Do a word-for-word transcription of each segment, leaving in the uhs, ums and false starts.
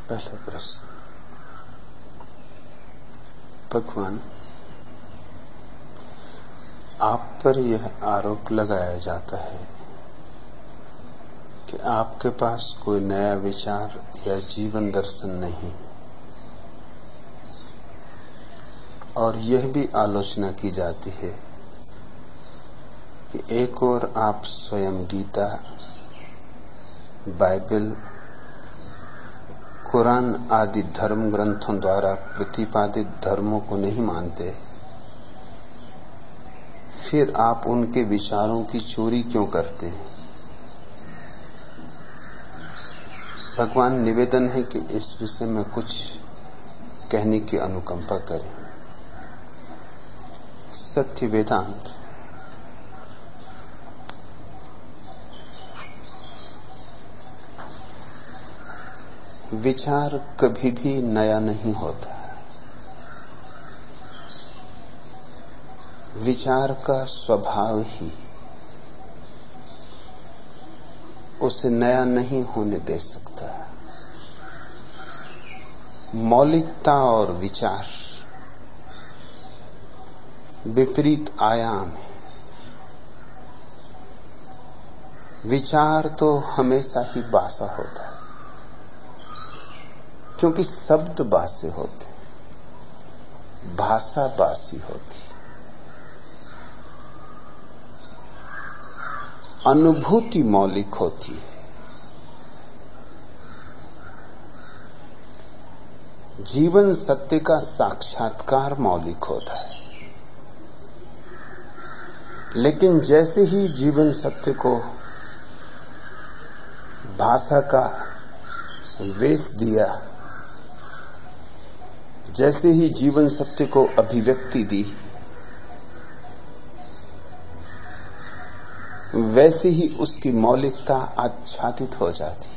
पहला प्रश्न। भगवान, आप पर यह आरोप लगाया जाता है कि आपके पास कोई नया विचार या जीवन दर्शन नहीं, और यह भी आलोचना की जाती है कि एक ओर आप स्वयं गीता, बाइबल, कुरान आदि धर्म ग्रंथों द्वारा प्रतिपादित धर्मों को नहीं मानते, फिर आप उनके विचारों की चोरी क्यों करते हैं? भगवान, निवेदन है कि इस विषय में कुछ कहने की अनुकंपा करें। सत्य वेदांत विचार कभी भी नया नहीं होता। विचार का स्वभाव ही उसे नया नहीं होने दे सकता। मौलिकता और विचार विपरीत आयाम है। विचार तो हमेशा ही बासा होता है, क्योंकि शब्द बासे होते, भाषा बासी होती, अनुभूति मौलिक होती है। जीवन सत्य का साक्षात्कार मौलिक होता है। लेकिन जैसे ही जीवन सत्य को भाषा का वेश दिया, जैसे ही जीवन सत्य को अभिव्यक्ति दी, वैसे ही उसकी मौलिकता आच्छादित हो जाती।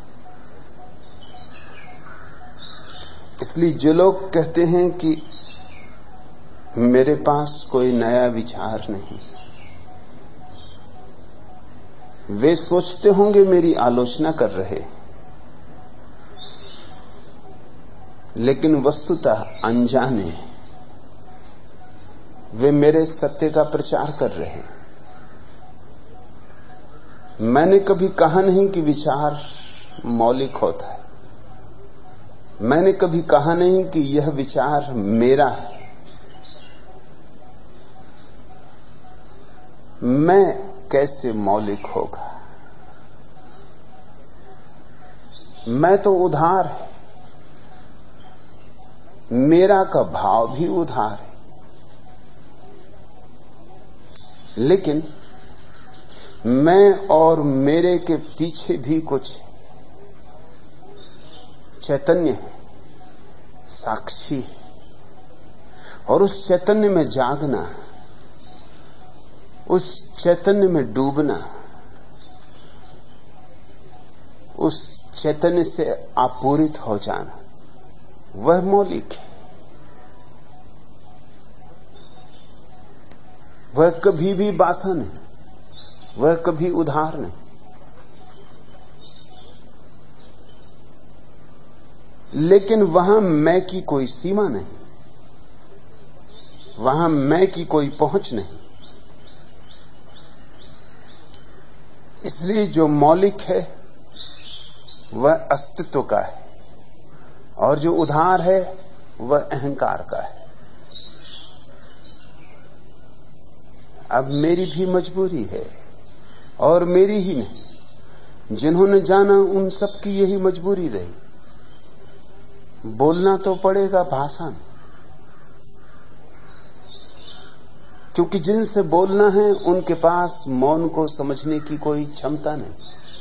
इसलिए जो लोग कहते हैं कि मेरे पास कोई नया विचार नहीं, वे सोचते होंगे मेरी आलोचना कर रहे, लेकिन वस्तुतः अनजाने वे मेरे सत्य का प्रचार कर रहे हैं। मैंने कभी कहा नहीं कि विचार मौलिक होता है। मैंने कभी कहा नहीं कि यह विचार मेरा है। मैं कैसे मौलिक होगा? मैं तो उधार है, मेरा का भाव भी उधार है। लेकिन मैं और मेरे के पीछे भी कुछ चैतन्य है, साक्षी है, और उस चैतन्य में जागना, उस चैतन्य में डूबना, उस चैतन्य से आपूरित हो जाना, वह मौलिक है। वह कभी भी बासा नहीं, वह कभी उधार नहीं। लेकिन वहां मैं की कोई सीमा नहीं, वहां मैं की कोई पहुंच नहीं। इसलिए जो मौलिक है वह अस्तित्व का है, और जो उधार है वह अहंकार का है। अब मेरी भी मजबूरी है, और मेरी ही नहीं, जिन्होंने जाना उन सब की यही मजबूरी रही। बोलना तो पड़ेगा भाषा में, क्योंकि जिनसे बोलना है उनके पास मौन को समझने की कोई क्षमता नहीं।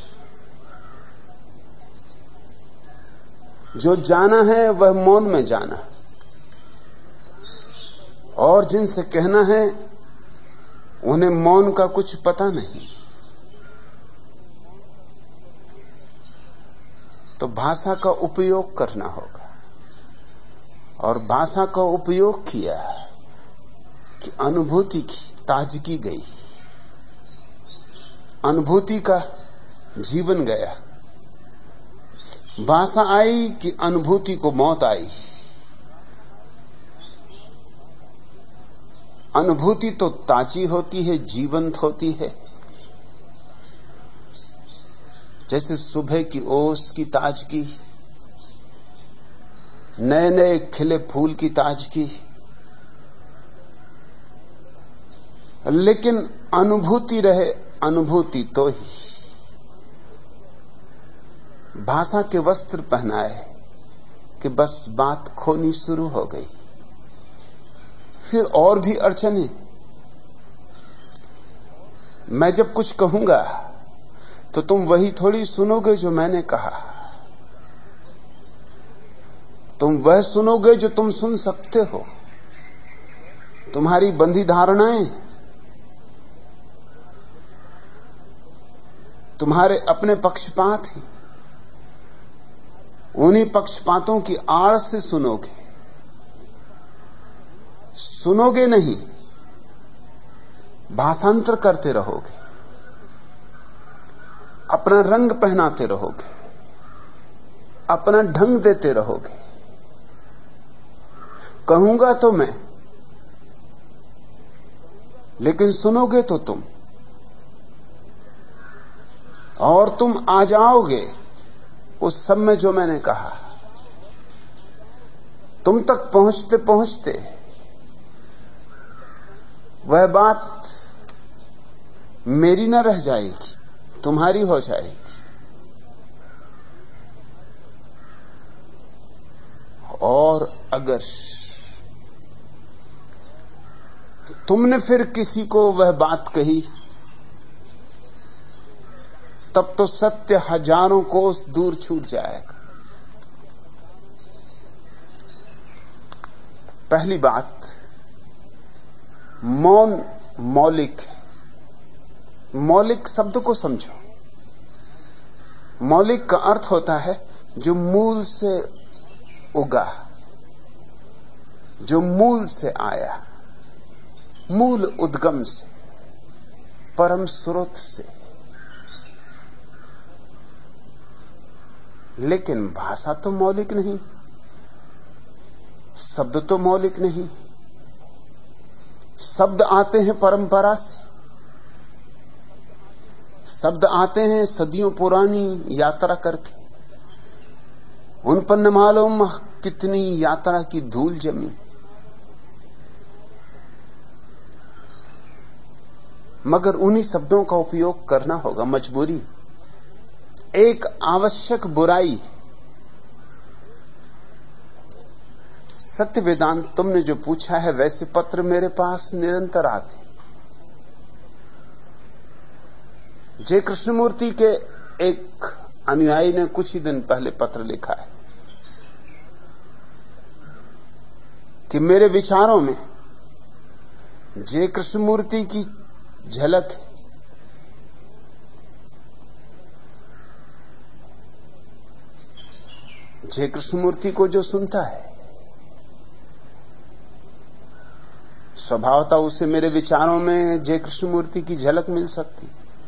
जो जाना है वह मौन में जाना, और जिनसे कहना है उन्हें मौन का कुछ पता नहीं। तो भाषा का उपयोग करना होगा, और भाषा का उपयोग किया कि अनुभूति की ताजगी गई, अनुभूति का जीवन गया। भाषा आई कि अनुभूति को मौत आई। अनुभूति तो ताजी होती है, जीवंत होती है, जैसे सुबह की ओस की ताजगी, नए नए खिले फूल की ताजगी। लेकिन अनुभूति रहे अनुभूति तो ही। भाषा के वस्त्र पहनाए कि बस बात खोनी शुरू हो गई। फिर और भी अड़चने। मैं जब कुछ कहूंगा तो तुम वही थोड़ी सुनोगे जो मैंने कहा। तुम वह सुनोगे जो तुम सुन सकते हो। तुम्हारी बंधी धारणाएं, तुम्हारे अपने पक्षपात हैं, उन्हीं पक्षपातों की आड़ से सुनोगे। सुनोगे नहीं, भाषांतर करते रहोगे, अपना रंग पहनाते रहोगे, अपना ढंग देते रहोगे। कहूंगा तो मैं, लेकिन सुनोगे तो तुम, और तुम आ जाओगे उस सब में जो मैंने कहा। तुम तक पहुंचते पहुंचते वह बात मेरी न रह जाएगी, तुम्हारी हो जाएगी। और अगर तुमने फिर किसी को वह बात कही, तब तो सत्य हजारों कोस दूर छूट जाएगा। पहली बात, मौन मौलिक है। मौलिक शब्द को समझो। मौलिक का अर्थ होता है जो मूल से उगा, जो मूल से आया, मूल उद्गम से, परम स्रोत से। लेकिन भाषा तो मौलिक नहीं, शब्द तो मौलिक नहीं। शब्द आते हैं परंपरा से, शब्द आते हैं सदियों पुरानी यात्रा करके। उन पर न मालूम कितनी यात्रा की धूल जमी। मगर उन्हीं शब्दों का उपयोग करना होगा, मजबूरी। एक आवश्यक बुराई। सत्य वेदांत तुमने जो पूछा है, वैसे पत्र मेरे पास निरंतर आते। जय कृष्णमूर्ति के एक अनुयायी ने कुछ ही दिन पहले पत्र लिखा है कि मेरे विचारों में जय कृष्णमूर्ति की झलक है। जय कृष्णमूर्ति को जो सुनता है, स्वभावतः उसे मेरे विचारों में जय कृष्णमूर्ति की झलक मिल सकती।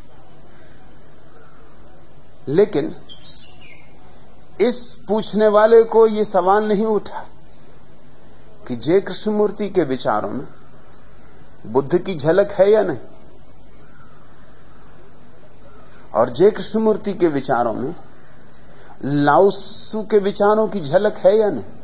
लेकिन इस पूछने वाले को यह सवाल नहीं उठा कि जय कृष्णमूर्ति के विचारों में बुद्ध की झलक है या नहीं, और जय कृष्णमूर्ति के विचारों में लाओत्सु के विचारों की झलक है या नहीं।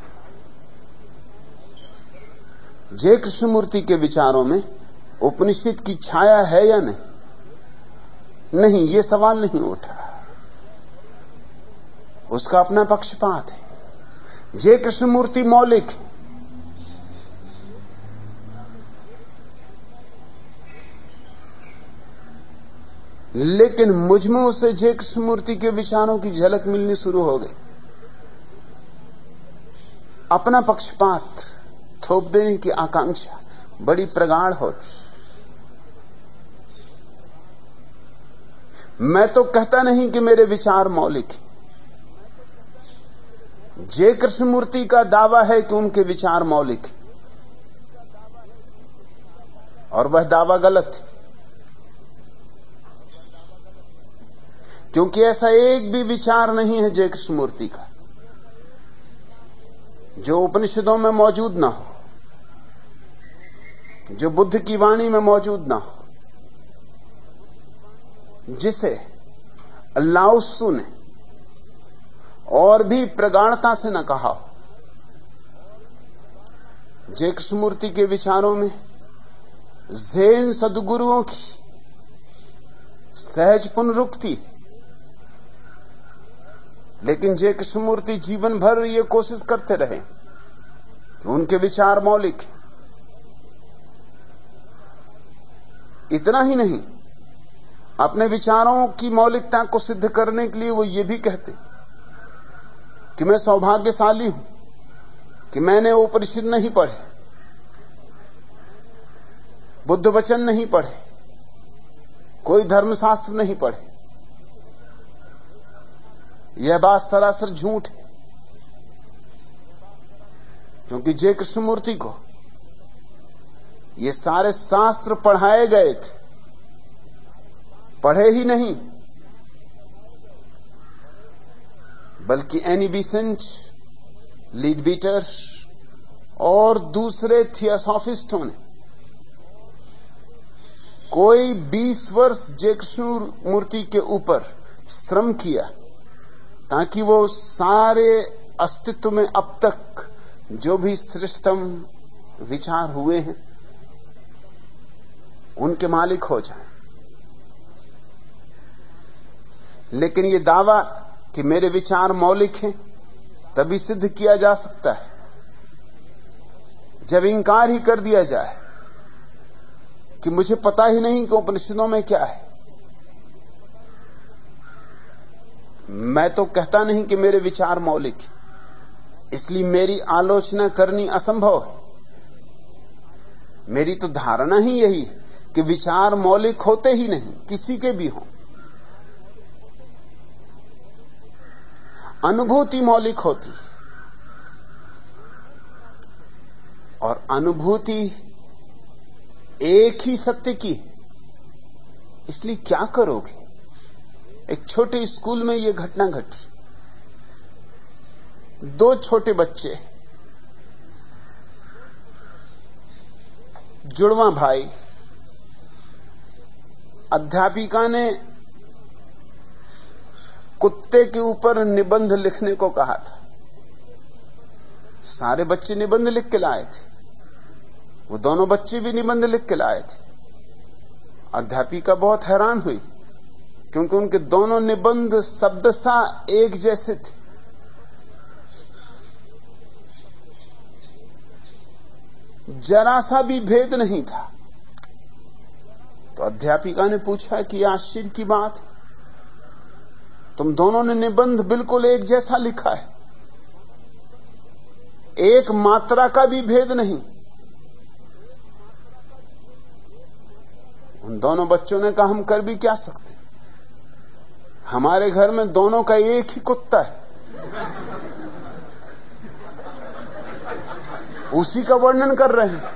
जय कृष्णमूर्ति के विचारों में उपनिषद की छाया है या नहीं, नहीं, ये सवाल नहीं उठा। उसका अपना पक्षपात है। जय कृष्णमूर्ति मौलिक है, लेकिन मुझ में उसे जय कृष्णमूर्ति के विचारों की झलक मिलनी शुरू हो गई। अपना पक्षपात थोप देने की आकांक्षा बड़ी प्रगाढ़ होती। मैं तो कहता नहीं कि मेरे विचार मौलिक हैं। जय कृष्णमूर्ति का दावा है कि उनके विचार मौलिक हैं, और वह दावा गलत है, क्योंकि ऐसा एक भी विचार नहीं है जय कृष्णमूर्ति का जो उपनिषदों में मौजूद ना हो, जो बुद्ध की वाणी में मौजूद ना हो, जिसे लाओत्सु ने और भी प्रगाढ़ता से न कहा हो। जय कृष्णमूर्ति के विचारों में ज़ेन सद्गुरुओं की सहज पुनरुक्ति, लेकिन जय कृष्णमूर्ति जीवन भर ये कोशिश करते रहे कि उनके विचार मौलिक। इतना ही नहीं, अपने विचारों की मौलिकता को सिद्ध करने के लिए वो ये भी कहते कि मैं सौभाग्यशाली हूं कि मैंने उपनिषद नहीं पढ़े, बुद्ध वचन नहीं पढ़े, कोई धर्मशास्त्र नहीं पढ़े। यह बात सरासर झूठ है, क्योंकि जय कृष्णमूर्ति को ये सारे शास्त्र पढ़ाए गए थे, पढ़े ही नहीं, बल्कि एनी बिसेंट, लीडबीटर और दूसरे थियोसॉफिस्टों ने कोई बीस वर्ष जय कृष्णमूर्ति के ऊपर श्रम किया ताकि वो सारे अस्तित्व में अब तक जो भी श्रेष्ठतम विचार हुए हैं उनके मालिक हो जाएं। लेकिन ये दावा कि मेरे विचार मौलिक हैं तभी सिद्ध किया जा सकता है जब इंकार ही कर दिया जाए कि मुझे पता ही नहीं कि उपनिषदों में क्या है। मैं तो कहता नहीं कि मेरे विचार मौलिक हैं, इसलिए मेरी आलोचना करनी असंभव है। मेरी तो धारणा ही यही है कि विचार मौलिक होते ही नहीं, किसी के भी हों। अनुभूति मौलिक होती, और अनुभूति एक ही सत्य की। इसलिए क्या करोगे? एक छोटे स्कूल में यह घटना घटी। दो छोटे बच्चे, जुड़वा भाई, अध्यापिका ने कुत्ते के ऊपर निबंध लिखने को कहा था। सारे बच्चे निबंध लिख के लाए थे, वो दोनों बच्चे भी निबंध लिख के लाए थे। अध्यापिका बहुत हैरान हुई क्योंकि उनके दोनों निबंध शब्दशः एक जैसे थे। जरा सा भी भेद नहीं था। तो अध्यापिका ने पूछा कि आश्चर्य की बात, तुम दोनों ने निबंध बिल्कुल एक जैसा लिखा है, एक मात्रा का भी भेद नहीं। उन दोनों बच्चों ने कहा, हम कर भी क्या सकते, हमारे घर में दोनों का एक ही कुत्ता है, उसी का वर्णन कर रहे हैं।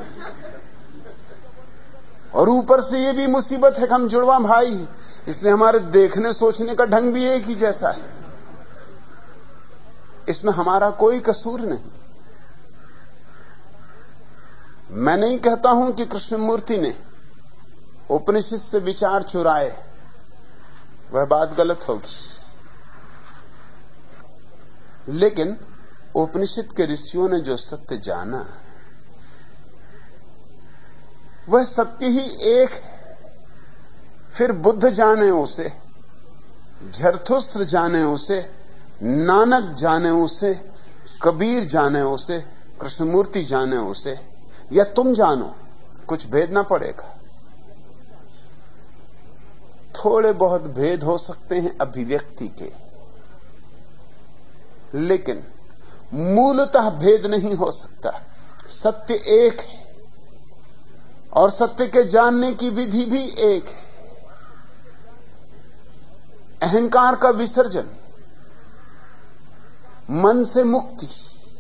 और ऊपर से ये भी मुसीबत है कि हम जुड़वा भाई हैं, इसलिए हमारे देखने सोचने का ढंग भी एक ही जैसा है। इसमें हमारा कोई कसूर नहीं। मैं नहीं कहता हूं कि कृष्णमूर्ति ने उपनिषद से विचार चुराए, वह बात गलत होगी। लेकिन उपनिषद के ऋषियों ने जो सत्य जाना, वह सत्य ही एक है। फिर बुद्ध जाने उसे, झरथुस्त्र जाने उसे, नानक जाने उसे, कबीर जाने उसे, कृष्णमूर्ति जाने उसे, या तुम जानो, कुछ भेद ना पड़ेगा। थोड़े बहुत भेद हो सकते हैं अभिव्यक्ति के, लेकिन मूलतः भेद नहीं हो सकता। सत्य एक है और सत्य के जानने की विधि भी एक है। अहंकार का विसर्जन, मन से मुक्ति।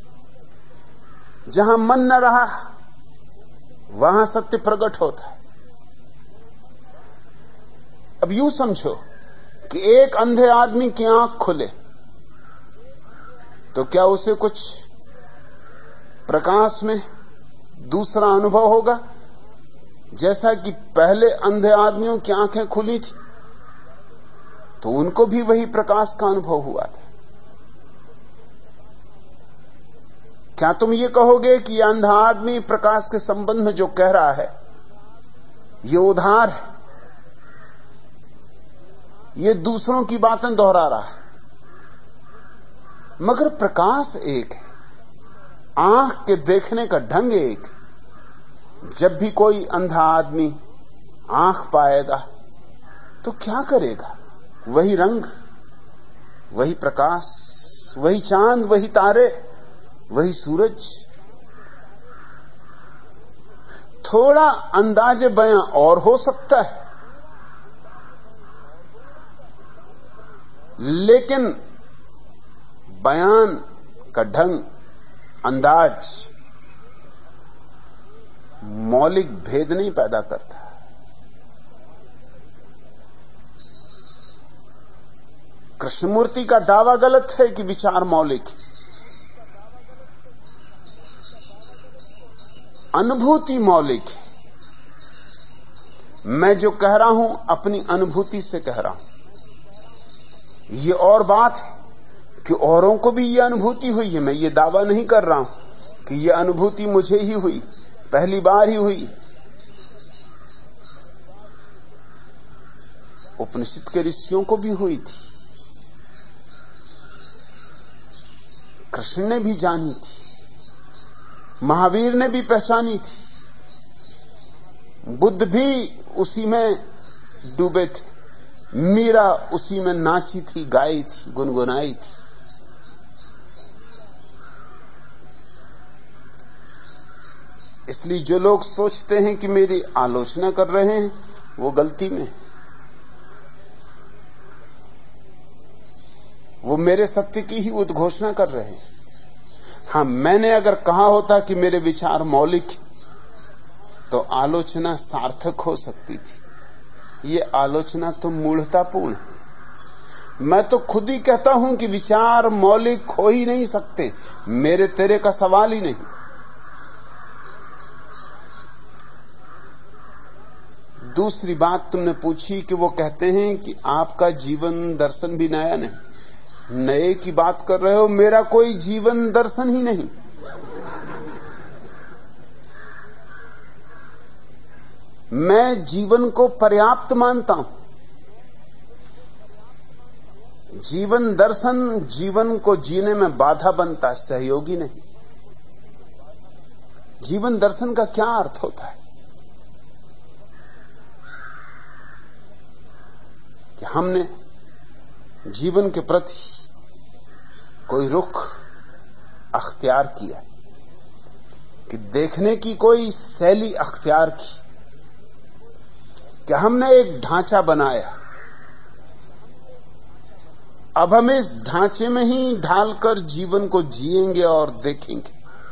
जहां मन न रहा वहां सत्य प्रकट होता है। अब यूं समझो कि एक अंधे आदमी की आंख खुले तो क्या उसे कुछ प्रकाश में दूसरा अनुभव होगा, जैसा कि पहले अंधे आदमियों की आंखें खुली थी तो उनको भी वही प्रकाश का अनुभव हुआ था। क्या तुम ये कहोगे कि यह अंधा आदमी प्रकाश के संबंध में जो कह रहा है ये उधार है, ये दूसरों की बातें दोहरा रहा है? मगर प्रकाश एक है, आंख के देखने का ढंग एक। जब भी कोई अंधा आदमी आंख पाएगा तो क्या करेगा? वही रंग, वही प्रकाश, वही चांद, वही तारे, वही सूरज। थोड़ा अंदाजे बयां और हो सकता है, लेकिन बयान का ढंग, अंदाज मौलिक भेद नहीं पैदा करता। कृष्णमूर्ति का दावा गलत है कि विचार मौलिक है। अनुभूति मौलिक है। मैं जो कह रहा हूं अपनी अनुभूति से कह रहा हूं। ये और बात है कि औरों को भी ये अनुभूति हुई है। मैं ये दावा नहीं कर रहा हूं कि ये अनुभूति मुझे ही हुई, पहली बार ही हुई। उपनिषद के ऋषियों को भी हुई थी, कृष्ण ने भी जानी थी, महावीर ने भी पहचानी थी, बुद्ध भी उसी में डूबे थे, मीरा उसी में नाची थी, गाई थी, गुनगुनाई थी। इसलिए जो लोग सोचते हैं कि मेरी आलोचना कर रहे हैं वो गलती में, वो मेरे सत्य की ही उद्घोषणा कर रहे हैं। हां, मैंने अगर कहा होता कि मेरे विचार मौलिक तो आलोचना सार्थक हो सकती थी। ये आलोचना तो मूढ़तापूर्ण है। मैं तो खुद ही कहता हूं कि विचार मौलिक हो ही नहीं सकते, मेरे तेरे का सवाल ही नहीं। दूसरी बात तुमने पूछी कि वो कहते हैं कि आपका जीवन दर्शन भी नया नहीं। नए की बात कर रहे हो, मेरा कोई जीवन दर्शन ही नहीं। मैं जीवन को पर्याप्त मानता हूं। जीवन दर्शन जीवन को जीने में बाधा बनता, सहयोगी नहीं। जीवन दर्शन का क्या अर्थ होता है? कि हमने जीवन के प्रति कोई रुख अख्तियार किया, कि देखने की कोई शैली अख्तियार की, कि हमने एक ढांचा बनाया। अब हम इस ढांचे में ही ढालकर जीवन को जिएंगे और देखेंगे।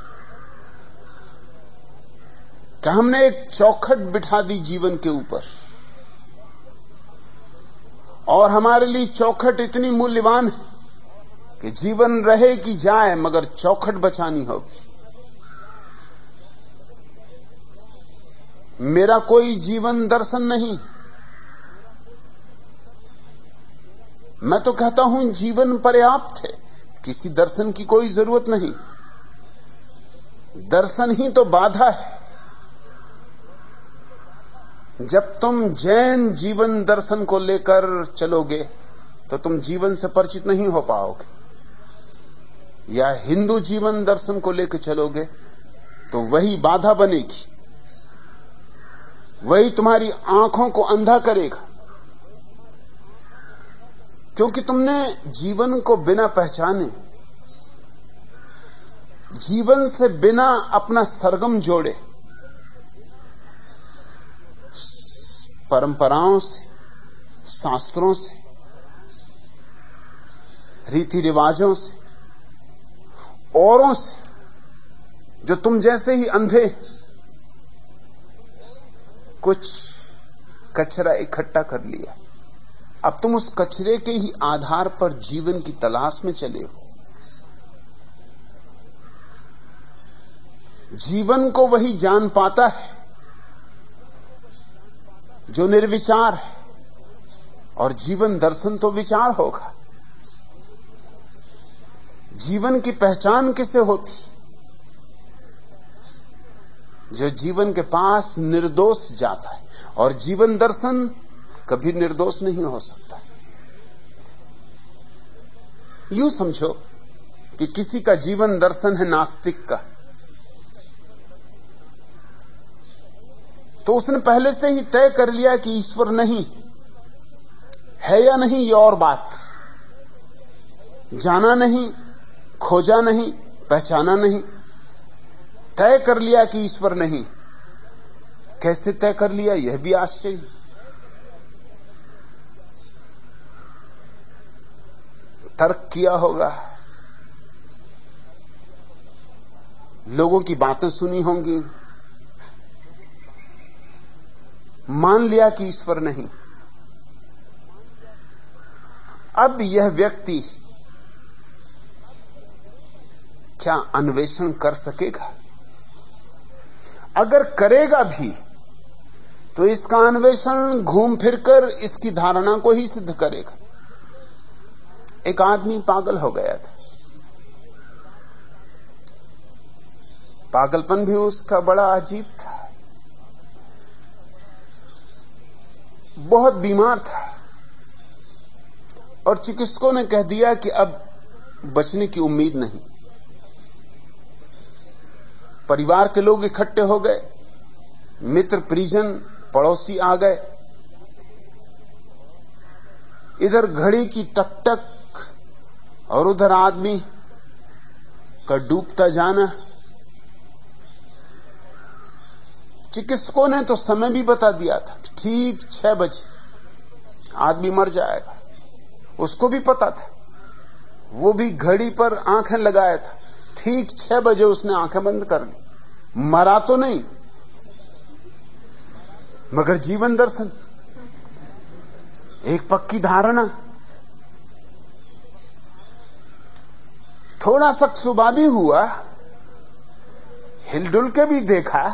कि हमने एक चौखट बिठा दी जीवन के ऊपर, और हमारे लिए चौखट इतनी मूल्यवान है कि जीवन रहे कि जाए मगर चौखट बचानी होगी। मेरा कोई जीवन दर्शन नहीं। मैं तो कहता हूं जीवन पर्याप्त है, किसी दर्शन की कोई जरूरत नहीं। दर्शन ही तो बाधा है। जब तुम जैन जीवन दर्शन को लेकर चलोगे तो तुम जीवन से परिचित नहीं हो पाओगे, या हिंदू जीवन दर्शन को लेकर चलोगे तो वही बाधा बनेगी, वही तुम्हारी आंखों को अंधा करेगा। क्योंकि तुमने जीवन को बिना पहचाने, जीवन से बिना अपना सरगम जोड़े, परंपराओं से, शास्त्रों से, रीति रिवाजों से, औरों से, जो तुम जैसे ही अंधे कुछ कचरा इकट्ठा कर लिया, अब तुम उस कचरे के ही आधार पर जीवन की तलाश में चले हो। जीवन को वही जान पाता है जो निर्विचार है, और जीवन दर्शन तो विचार होगा। जीवन की पहचान किसे होती? जो जीवन के पास निर्दोष जाता है, और जीवन दर्शन कभी निर्दोष नहीं हो सकता। यूं समझो कि किसी का जीवन दर्शन है नास्तिक का, तो उसने पहले से ही तय कर लिया कि ईश्वर नहीं है या नहीं, ये और बात। जाना नहीं, खोजा नहीं, पहचाना नहीं, तय कर लिया कि ईश्वर नहीं। कैसे तय कर लिया, यह भी आश्चर्य। तो तर्क किया होगा, लोगों की बातें सुनी होंगी, मान लिया कि ईश्वर नहीं। अब यह व्यक्ति क्या अन्वेषण कर सकेगा? अगर करेगा भी तो इसका अन्वेषण घूम फिरकर इसकी धारणा को ही सिद्ध करेगा। एक आदमी पागल हो गया था, पागलपन भी उसका बड़ा अजीब था, बहुत बीमार था, और चिकित्सकों ने कह दिया कि अब बचने की उम्मीद नहीं। परिवार के लोग इकट्ठे हो गए, मित्र परिजन पड़ोसी आ गए। इधर घड़ी की टक टक और उधर आदमी का डूबता जाना। चिकित्सकों ने तो समय भी बता दिया था, ठीक छह बजे आदमी मर जाएगा। उसको भी पता था, वो भी घड़ी पर आंखें लगाया था, ठीक छह बजे उसने आंखें बंद कर ली। मरा तो नहीं, मगर जीवन दर्शन, एक पक्की धारणा। थोड़ा सा सुबह भी हुआ, हिलडुल के भी देखा,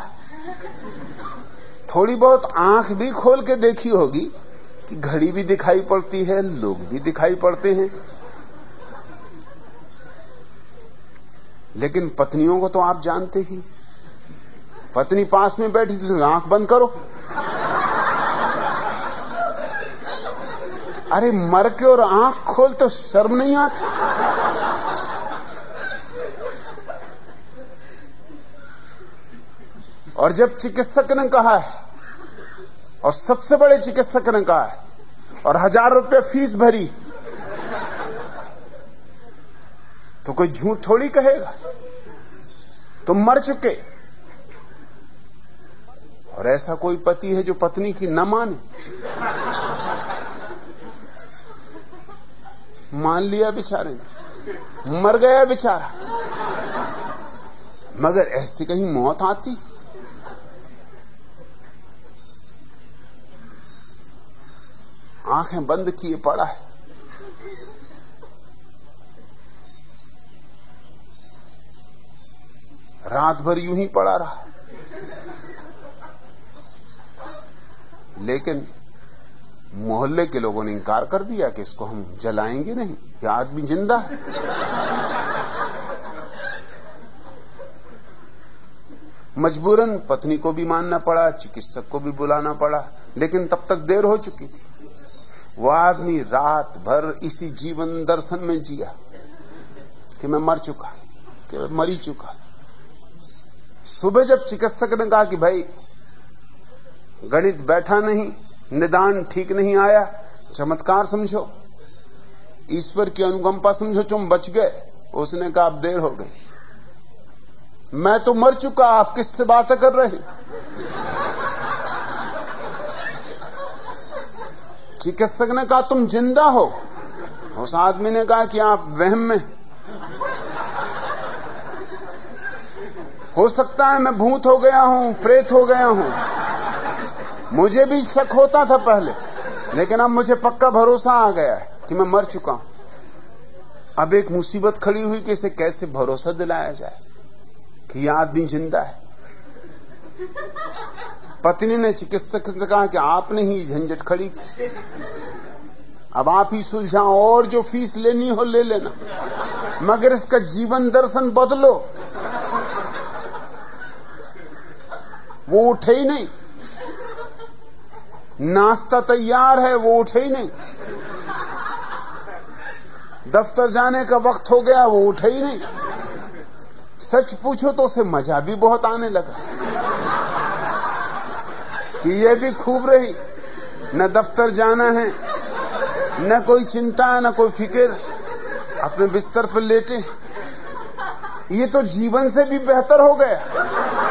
थोड़ी बहुत आंख भी खोल के देखी होगी कि घड़ी भी दिखाई पड़ती है, लोग भी दिखाई पड़ते हैं। लेकिन पत्नियों को तो आप जानते ही, पत्नी पास में बैठी थी, आंख बंद करो। अरे मर के और आंख खोल तो शर्म नहीं आती? और जब चिकित्सक ने कहा है, और सबसे बड़े चिकित्सक ने कहा है, और हजार रुपए फीस भरी, तो कोई झूठ थोड़ी कहेगा। तुम मर चुके। और ऐसा कोई पति है जो पत्नी की न माने? मान लिया बेचारे ने, मर गया बेचारा। मगर ऐसी कहीं मौत आती? आंखें बंद किए पड़ा है। रात भर यूं ही पड़ा रहा। लेकिन मोहल्ले के लोगों ने इंकार कर दिया कि इसको हम जलाएंगे नहीं, यह आदमी जिंदा है। मजबूरन पत्नी को भी मानना पड़ा, चिकित्सक को भी बुलाना पड़ा, लेकिन तब तक देर हो चुकी थी। वो आदमी रात भर इसी जीवन दर्शन में जिया कि मैं मर चुका, कि मैं मरी चुका। सुबह जब चिकित्सक ने कहा कि भाई गणित बैठा नहीं, निदान ठीक नहीं आया, चमत्कार समझो, ईश्वर की अनुकंपा समझो, तुम बच गए, उसने कहा अब देर हो गई, मैं तो मर चुका, आप किससे बातें कर रहे हैं? चिकित्सक ने कहा तुम जिंदा हो। उस आदमी ने कहा कि आप वहम में, हो सकता है मैं भूत हो गया हूं, प्रेत हो गया हूं। मुझे भी शक होता था पहले, लेकिन अब मुझे पक्का भरोसा आ गया है कि मैं मर चुका हूं। अब एक मुसीबत खड़ी हुई कि इसे कैसे भरोसा दिलाया जाए कि यह आदमी जिंदा है। पत्नी ने चिकित्सक से कहा कि आपने ही झंझट खड़ी की, अब आप ही सुलझाओ, और जो फीस लेनी हो ले लेना, मगर इसका जीवन दर्शन बदलो। वो उठे ही नहीं, नाश्ता तैयार है, वो उठे ही नहीं। दफ्तर जाने का वक्त हो गया, वो उठे ही नहीं। सच पूछो तो उसे मजा भी बहुत आने लगा कि ये भी खूब रही, न दफ्तर जाना है, न कोई चिंता, न कोई फिक्र, अपने बिस्तर पर लेटे। ये तो जीवन से भी बेहतर हो गया।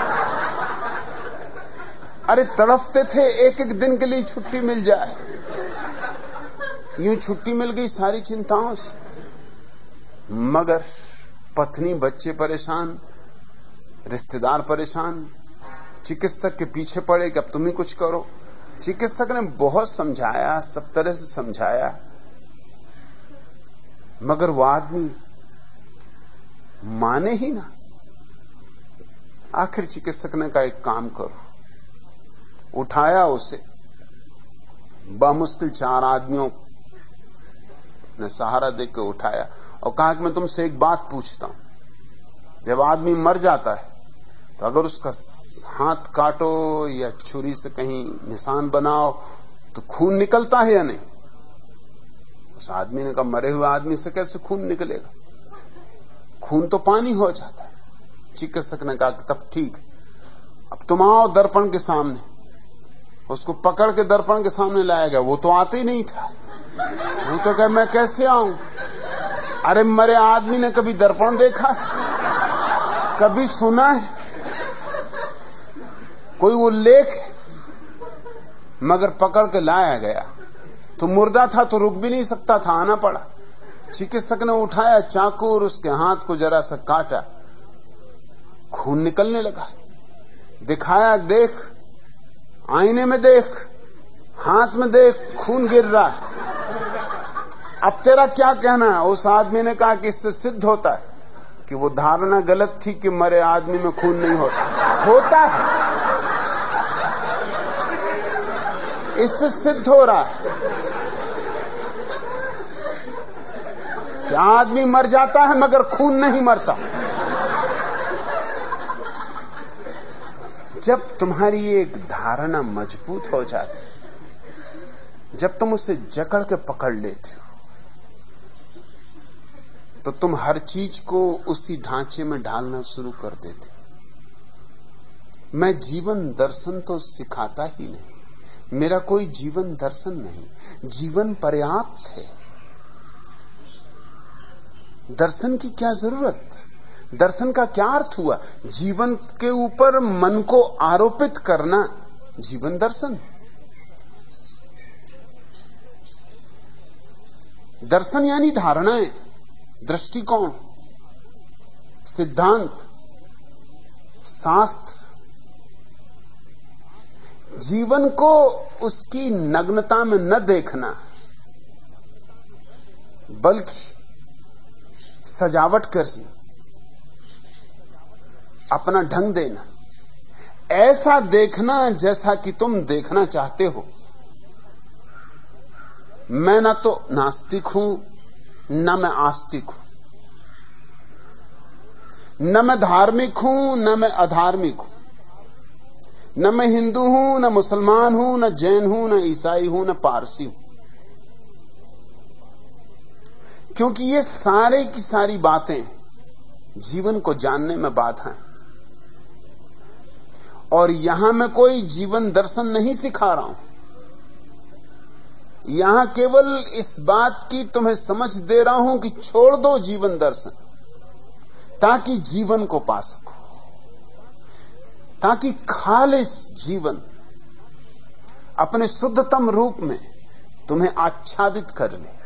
अरे तड़फते थे एक एक दिन के लिए छुट्टी मिल जाए, यूं छुट्टी मिल गई सारी चिंताओं से। मगर पत्नी, बच्चे परेशान, रिश्तेदार परेशान, चिकित्सक के पीछे पड़े कि अब तुम ही कुछ करो। चिकित्सक ने बहुत समझाया, सब तरह से समझाया, मगर वो आदमी माने ही ना। आखिर चिकित्सक ने कहा एक काम करो, उठाया उसे, बामुश्किल चार आदमियों ने सहारा देकर उठाया और कहा कि मैं तुमसे एक बात पूछता हूं। जब आदमी मर जाता है तो अगर उसका हाथ काटो या छुरी से कहीं निशान बनाओ तो खून निकलता है या नहीं? उस आदमी ने कहा मरे हुए आदमी से कैसे खून निकलेगा, खून तो पानी हो जाता है। चिकित्सक ने कहा कि तब ठीक, अब तुम आओ दर्पण के सामने। उसको पकड़ के दर्पण के सामने लाया गया, वो तो आते ही नहीं था। वो तो कहे मैं कैसे आऊं? अरे मरे आदमी ने कभी दर्पण देखा, कभी सुना है, कोई उल्लेख? मगर पकड़ के लाया गया तो मुर्दा था तो रुक भी नहीं सकता था, आना पड़ा। चिकित्सक ने उठाया चाकू और उसके हाथ को जरा सा काटा, खून निकलने लगा। दिखाया, देख आईने में, देख हाथ में, देख खून गिर रहा है, अब तेरा क्या कहना है? उस आदमी ने कहा कि इससे सिद्ध होता है कि वो धारणा गलत थी कि मरे आदमी में खून नहीं होता, होता है। इससे सिद्ध हो रहा है कि आदमी मर जाता है मगर खून नहीं मरता। जब तुम्हारी एक धारणा मजबूत हो जाती, जब तुम उसे जकड़ के पकड़ लेते हो, तो तुम हर चीज को उसी ढांचे में ढालना शुरू कर देते। मैं जीवन दर्शन तो सिखाता ही नहीं, मेरा कोई जीवन दर्शन नहीं, जीवन पर्याप्त है। दर्शन की क्या जरूरत? दर्शन का क्या अर्थ हुआ? जीवन के ऊपर मन को आरोपित करना जीवन दर्शन। दर्शन यानी धारणाएं, दृष्टिकोण, सिद्धांत, शास्त्र। जीवन को उसकी नग्नता में न देखना, बल्कि सजावट करनी, अपना ढंग देना, ऐसा देखना जैसा कि तुम देखना चाहते हो। मैं न तो नास्तिक हूं, न मैं आस्तिक हूं, न मैं धार्मिक हूं, न मैं अधार्मिक हूं, न मैं हिंदू हूं, न मुसलमान हूं, न जैन हूं, न ईसाई हूं, न पारसी हूं। क्योंकि ये सारे की सारी बातें जीवन को जानने में बाधा हैं। और यहां मैं कोई जीवन दर्शन नहीं सिखा रहा हूं, यहां केवल इस बात की तुम्हें समझ दे रहा हूं कि छोड़ दो जीवन दर्शन, ताकि जीवन को पा सको, ताकि खालिस जीवन अपने शुद्धतम रूप में तुम्हें आच्छादित कर ले।